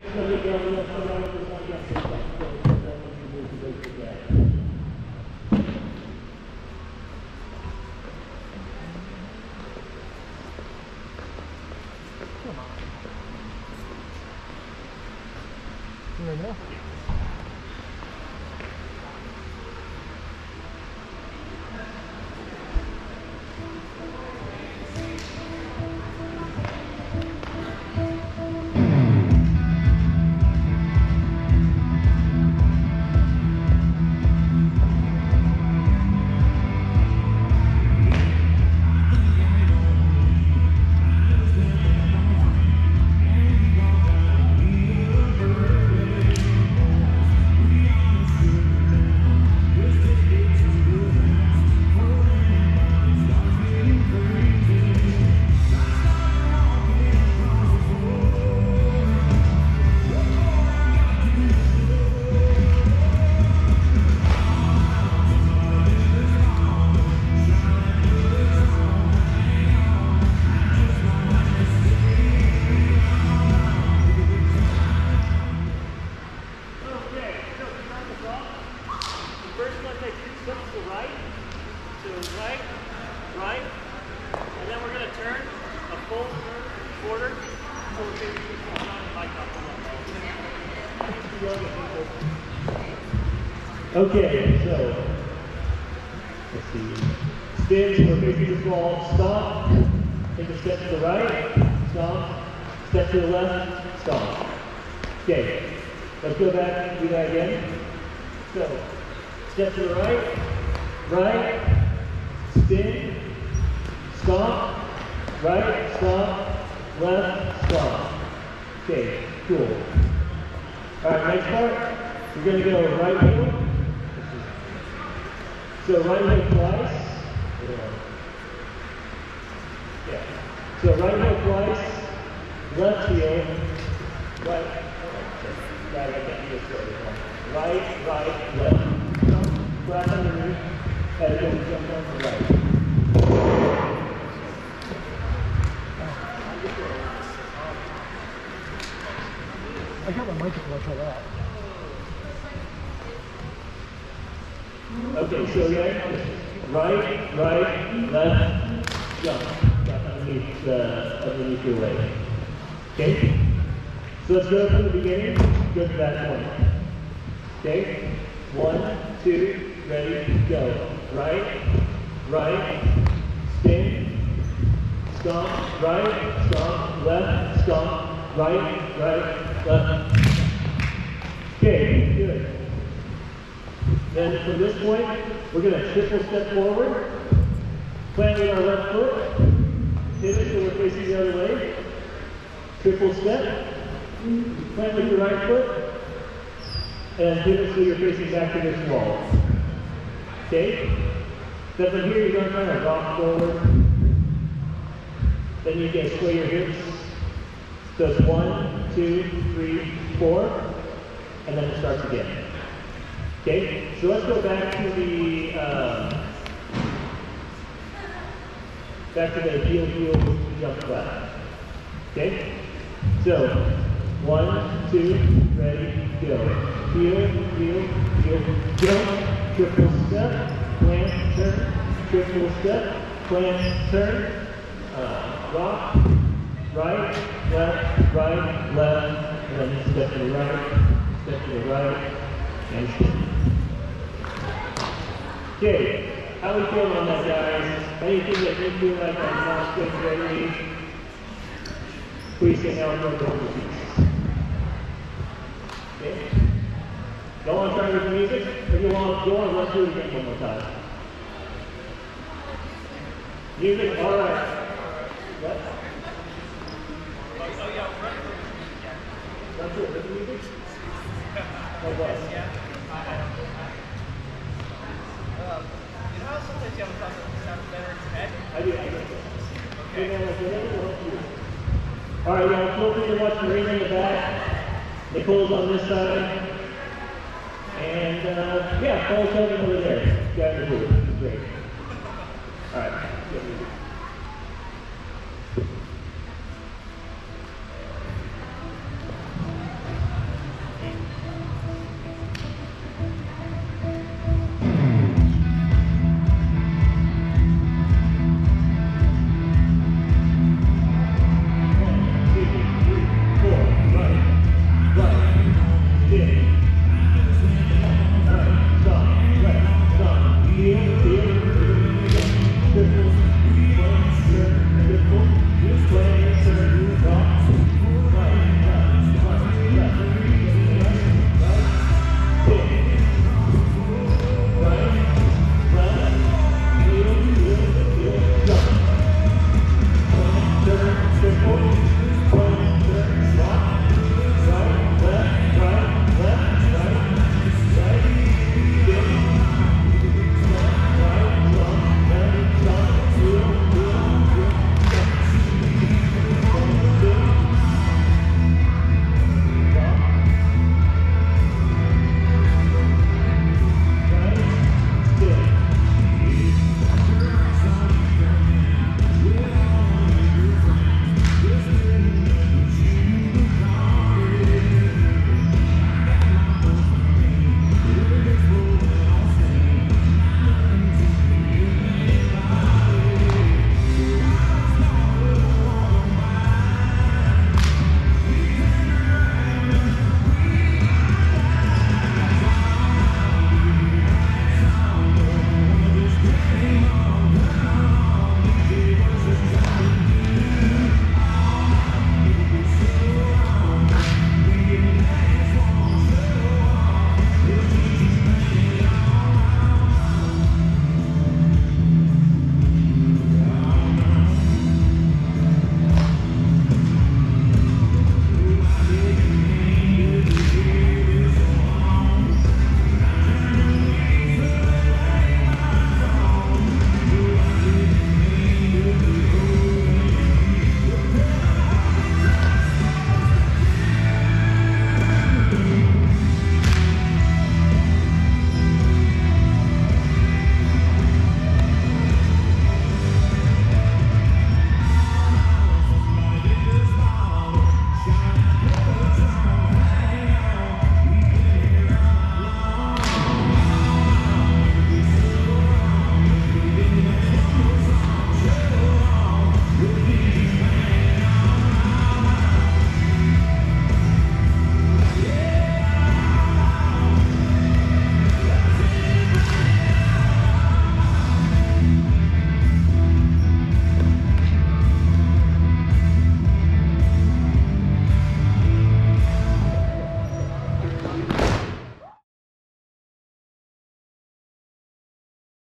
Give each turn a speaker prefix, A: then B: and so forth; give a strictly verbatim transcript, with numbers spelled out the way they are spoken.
A: Okay, so let's see. Spin, so we're facing the ball, stop, take a step to the right, stop, step to the left, stop. Okay, let's go back and do that again. So, step to the right, right, spin, stop, right, stop, left, stop. Okay, cool. Alright, next part, we're going to go right heel. So right heel twice. Yeah. So right heel twice, left heel, right, right, I can't do this right, right, right, left, jump, flat underneath, and then jump on the right.
B: I got my mic up, I'll try that.
A: Okay, so again, right, right, left, jump, jump underneath, uh, underneath your leg. Okay? So let's go from the beginning, go to that point. Okay? One, two, ready, go. Right, right, spin, stomp, right, stomp, left, stomp, right, right, left. Okay, good. Then from this point, we're going to triple step forward, plant with our left foot, pivot so we're facing the other way, triple step, plant with your right foot, and pivot so you're facing back to this wall. Okay? Then from here, you're going to kind of rock forward. Then you can sway your hips. So it's one, two, three, four, and then it starts again. Okay, so let's go back to the uh, back to the heel heel jump flat. Okay, so one, two, ready, go. Heel, heel, heel, jump, triple step, plant, turn, triple step, plant, turn, uh, rock, right, left, right, left, and then step to the right, step to the right, and spin. Okay, how we feeling on that, guys? Anything that you feel like I'm not good ready? Please say now and go to pieces. Okay. Don't want to try with the music? If you want to go on, let's do it again one more time. Music, all right. What? Oh yeah, run through. Run through with the music? Oh, what? Yeah. Um, you know how sometimes you have a thought that sounds better in your head? I do, I do. Okay. All right, now feel free to watch the ring in the back. Nicole's on this side. And, uh, yeah, Paul's over there. Got the booth. Great. All right.